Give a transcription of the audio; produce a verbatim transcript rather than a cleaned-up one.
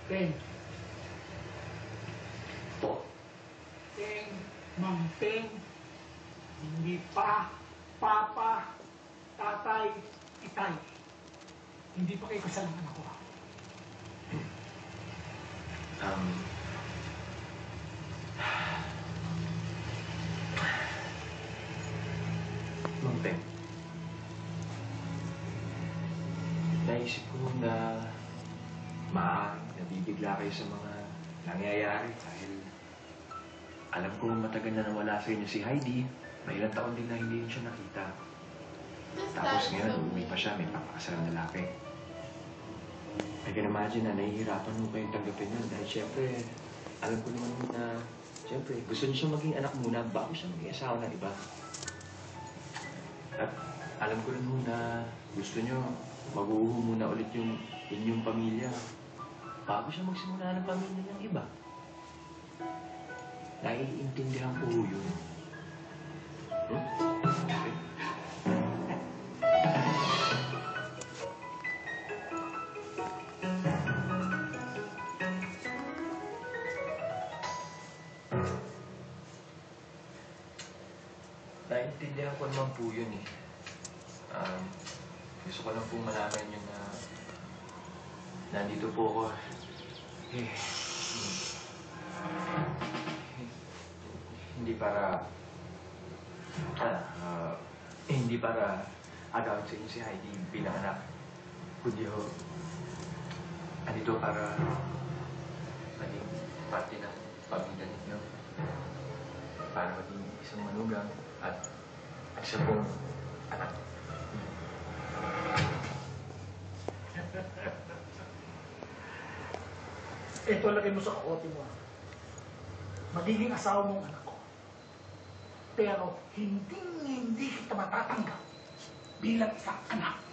Ken. Po? Teng, Ma'am Teng, hindi pa, Papa, Tatay, Itay. Hindi pa kayo kasal ng anak ko. Um... Ma'am Teng, naisip ko na maaaring nabibigla kayo sa mga nangyayari dahil alam ko matagal na nawala sa inyo si Heidi. May ilang taon din na hindi rin siya nakita. Tapos ngayon, uuwi pa siya, may papakasalang lalaki. I can imagine na nahihirapan mo kayong tanggapin yun dahil syempre, alam ko naman na, syempre, gusto niyo siya maging anak muna bago siya maging asawa ng iba. At alam ko rin mo na gusto niyo mag-uuho muna ulit yung inyong pamilya bago siya magsimula ng pamilya ng iba. Naiintindihan ko yun. Hmm? Okay. Naiintindihan ko naman po yun eh. Um, gusto ko lang po malaman yun na nandito po ako. Eh, hindi para ah, uh, hindi para agawin sa inyo si Heidi bilang anak. Kundi ho, andito para maging parte ng pamilya ninyo. Para maging isang manugang at isa pong anak. Ito lagay mo sa kaote mo. Magiging asawa mong anak ko. Pero hindi hindi kita matatanggap bilang isang anak.